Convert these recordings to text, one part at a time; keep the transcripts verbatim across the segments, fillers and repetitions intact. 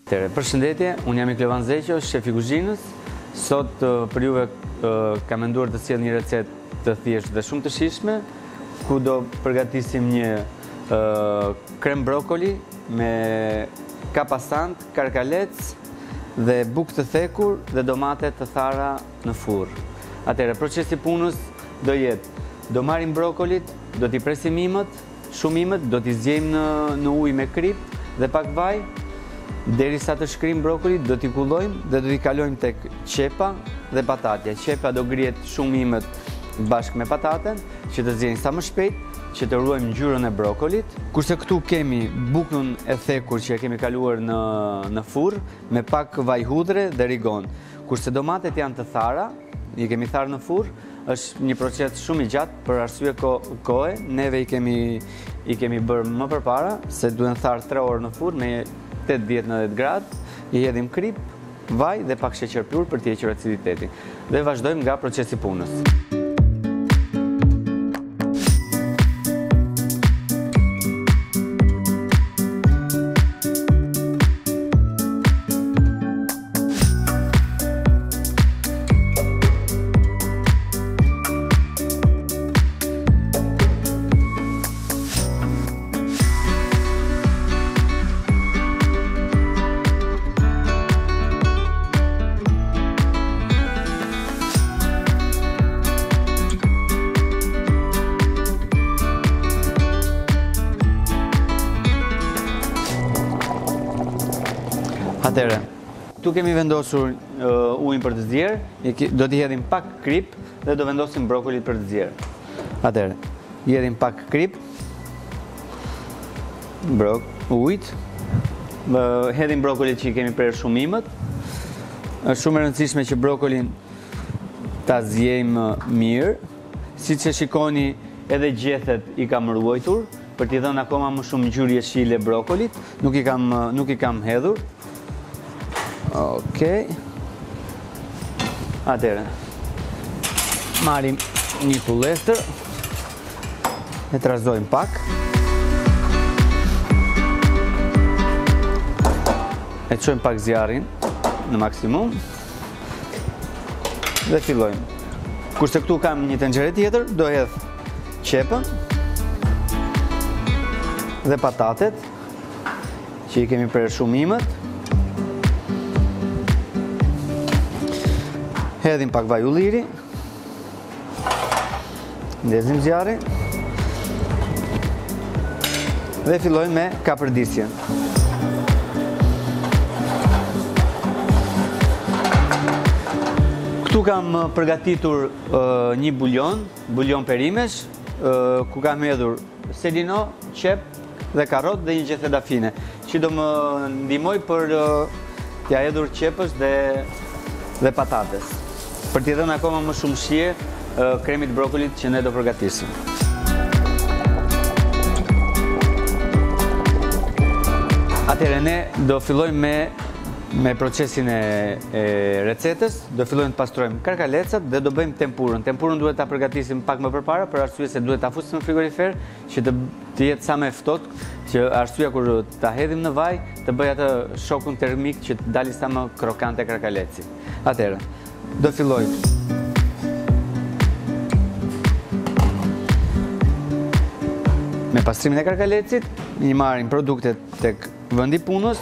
Përshëndetje, unë jam i Klevan Zeqo, shef i kuzhinës. Sot për juve kam menduar të sjell një recetë të thjeshtë dhe shumë të shijshme, ku do përgatisim një krem brokoli me kapasant, karkalec dhe bukë të thekur dhe domate të thara në furr. Atëherë, procesi punës do jetë: do marrim brokolit, do t'i presim imët, shumë imët, do t'i zgjejmë në, në ujë me krip dhe pak vaj. Derisa të shkrim brokolit, do t'i kullojmë dhe do t'i kalojmë tek qepa dhe patatja. Qepa do grihet shumë imët bashkë me pataten, që të zjejnë sa më shpejt, që të ruajmë ngjyrën e brokolit. Kurse këtu kemi bukën e thekur që e kemi kaluar në, në furr, me pak vaj hudhre dhe rigon. Kurse domatet janë të thara, i kemi tharë në furr, është një proces shumë i gjatë për arsye kohe. Neve i kemi, i kemi bërë më përpara, se duhen tharë tre orë në furr me tetëdhjetë deri në nëntëdhjetë gradë, i hedhim krip, vaj dhe pak sheqer pyr për t'i hequr aciditetin. Dhe vazhdojmë nga procesi punës. Atëherë, tu kemi vendosur uh, ujin për të zjerë, do t'i hedhim pak krip dhe do vendosim brokolit për të zjerë. Atëherë, i hedhim pak krip, brok, ujit, uh, hedhim brokolit që i kemi prerë shumë imët. Është shumë e rëndësishme që brokolin ta zjejmë mirë. Siç e shikoni, edhe gjethet i kam ruajtur për t'i dhënë akoma më shumë ngjyrë jeshile brokolit, nuk i kam, nuk i kam hedhur. Okej. Atëherë, marrim një kullestër, e trazojmë pak. E çojmë pak zjarrin në maksimum dhe fillojmë. Kurse këtu kam një tenxhere tjetër, do hedh qepën dhe patatet që i kemi prerë shumë imët. Hedhim pak vaj ulliri, ndezim zjarrin dhe fillojmë me kapërdisjen. Këtu kam përgatitur uh, një buljon, buljon perimesh, uh, ku kam hedhur selino, qep dhe karrot dhe një gjethe dafine, që do më ndihmoj për uh, t'ia hedhur qepës dhe, dhe patates, për t'i dhënë akoma më shumë shije uh, kremit brokolit që ne do përgatisim. Atëherë, ne do fillojmë me, me procesin e, e recetës. Do fillojmë të pastrojmë karkalecat dhe do bëjmë tempurën. Tempurën duhet ta përgatisim pak më përpara, për arsye se duhet ta fusim në frigorifer, që të, të jetë sa më ftohtë, që arsyeja kur ta hedhim në vaj, të bëj atë shokun termik që të dalë sa më krokante karkaleci. Atëherë, do fillojmë me pastrimin e karkalecit, i marrim produktet tek vendi punës.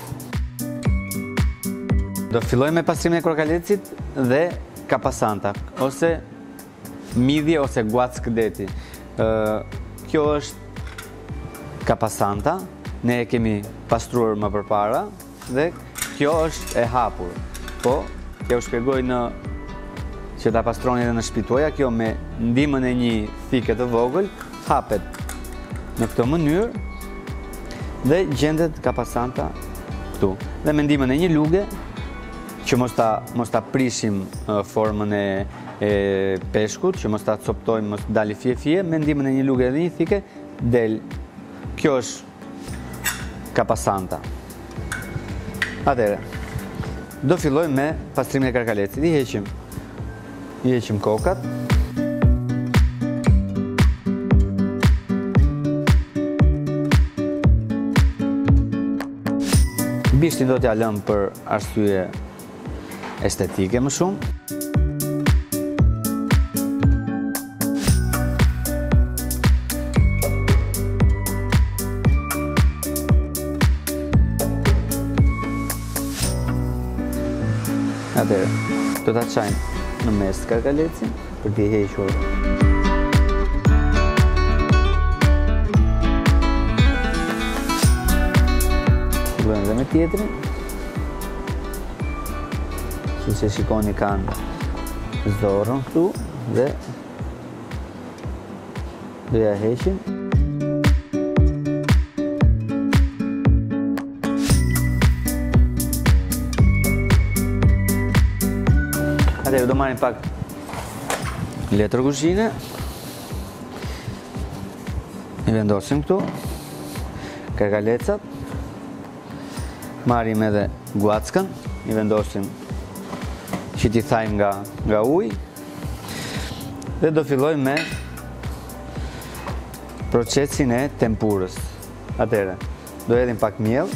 Do fillojmë me pastrimin e karkalecit dhe kapasanta, ose midhje ose guack deti. Kjo është kapasanta, ne e kemi pastruar më përpara dhe kjo është e hapur. Po, kjo u shpjegoj në që ta pastroni edhe në shtëpi tuaja. Kjo me ndihmën e një thike të vogël hapet në këtë mënyrë dhe gjendet kapasanta këtu. Dhe me ndihmën e një luge, që mos ta mos ta prishim uh, formën e, e peshkut, që mos ta coptojmë, mos dali fije fije, me ndihmën e një luge dhe një thike del. Kjo është kapasanta. Atëherë, do fillojmë me pastrimin e karkalecit. I heqim, i heqim kokat. Bishtin do t'ja lëm për arsye estetike më shumë. Atëherë, do ta çajmë në mes karkalecin për t'i hequr. Bëjmë dhe me tjetrin. Si që shikoni kanë zorën këtu dhe do ja heqim. Atëherë do marrim pak letër kuzhine. I vendosim këtu karkalecat. Marrim edhe guackën, i vendosim që t'i thajmë nga, nga ujë dhe do fillojmë me procesin e tempurës. Atëherë, do hedhim pak miell.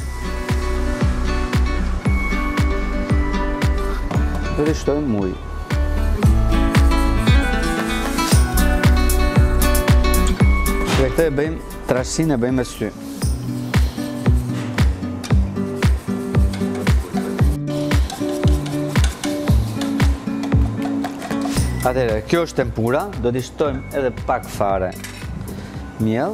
Dhe të shtojmë ujë. Dhe këtë e bëjmë, trashësinë e bëjmë me sy. Atëherë, kjo është tempura, do t'i shtojmë edhe pak fare miell.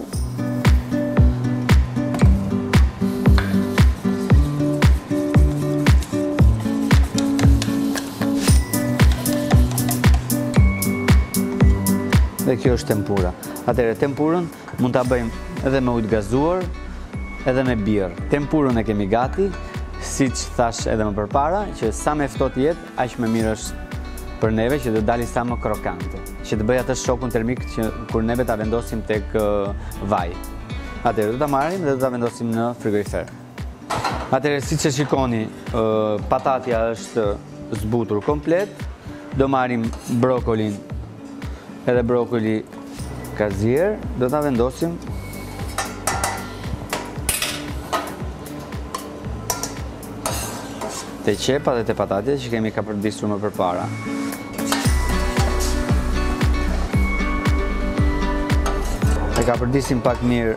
Dhe kjo është tempura. Atëherë, tempurën mund ta bëjmë edhe me ujë të gazuar, edhe me birr. Tempurën e kemi gati, siç thash edhe më përpara, që sa më ftohtë jetë, aq më mirë është për neve që të dali sa më krokante, që të bëj atë shokun termik që kur neve ta vendosim tek uh, vaj. Atëherë do ta marrim dhe do ta vendosim në frigorifer. Atëherë siç e shikoni, uh, patatja është zbutur komplet. Do marrim brokolin, edhe brokoli kazier, do ta vendosim te qepa dhe te patatja që kemi ka përdisur më përpara. E ka përdisim pak mirë.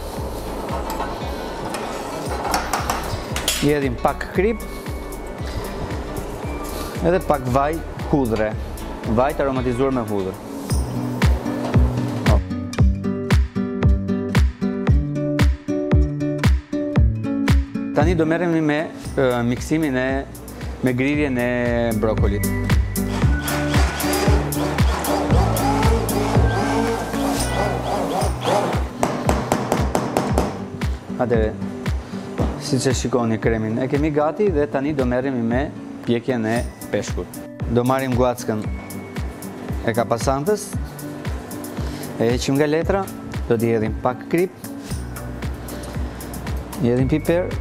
I hedhim pak krip, edhe pak vaj hudhre, vaj të aromatizuar me hudhër. Tani do merremi me uh, miksimin e me grirjen e brokolit. Atëherë, siç e shikoni kremin e kemi gati dhe tani do merremi me pjekjen e peshkut. Do marrim guackën e kapasantës, e heqim nga letra, do t'i hedhim pak krip, i hedhim piper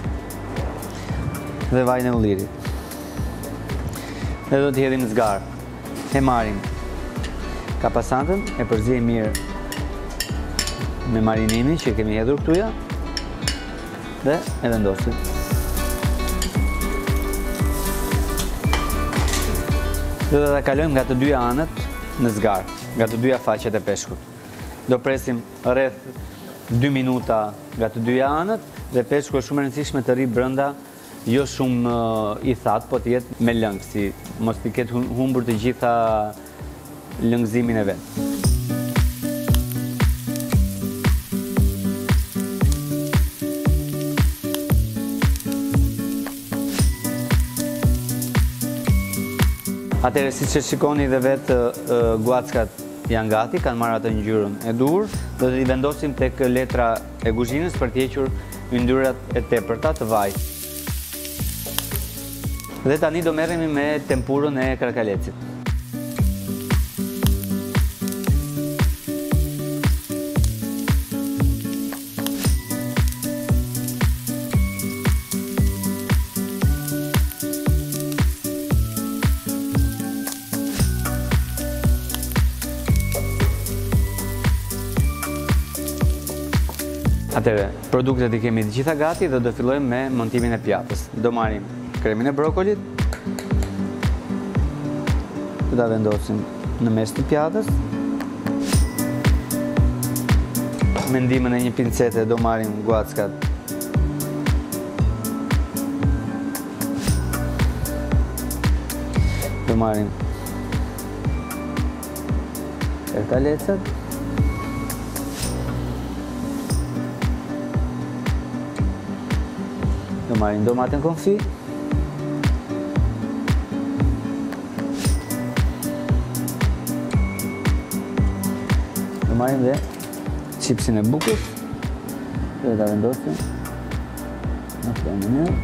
dhe vajin e ullirit. Dhe do t'i hedhim zgar. E marrim kapasantën, e përziejmë mirë me marinimin që kemi hedhur këtuja dhe e vendosim. Dhe do ta kalojmë nga të dyja anët në zgar, nga të dyja faqet e peshkut. Do presim rreth dy minuta nga të dyja anët dhe peshku është shumë e rëndësishme të rri brenda, jo shumë uh, i thatë, po të jetë me lëngë, si mos t'i ketë humbur të gjitha lëngëzimin e vetë. Atëherë, siç e shikoni dhe vetë, uh, guackat janë gati, kanë marrë atë ngjyrën e dur, do t'i vendosim tek letra e kuzhinës për t'i hequr yndyrat e tepërta të vajit. Dhe tani do merremi me tempurën e karkalecit. Atëre, produktet i kemi të gjitha gati dhe do fillojmë me montimin e pjatës. Do marrim kremin e brokolit, do ta vendosim në mes të pjatës. Me ndihmën e një pincete do marrim guackat. Do marrim ertalecat. Do marrim domaten konfi. Do marrim dhe chipsin e bukës. Do ta vendosim në këtë mënyrë.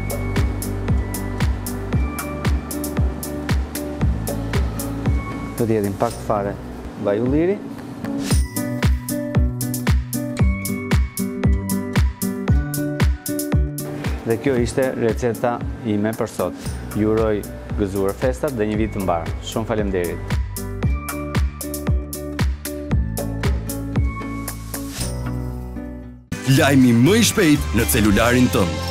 Do të jetin pak fare vaj ulliri. Dhe kjo ishte receta ime për sot. Ju uroj gëzuar festat dhe një vit të mbar. Shumë faleminderit. Lajmi më i shpejt në celularin tënd.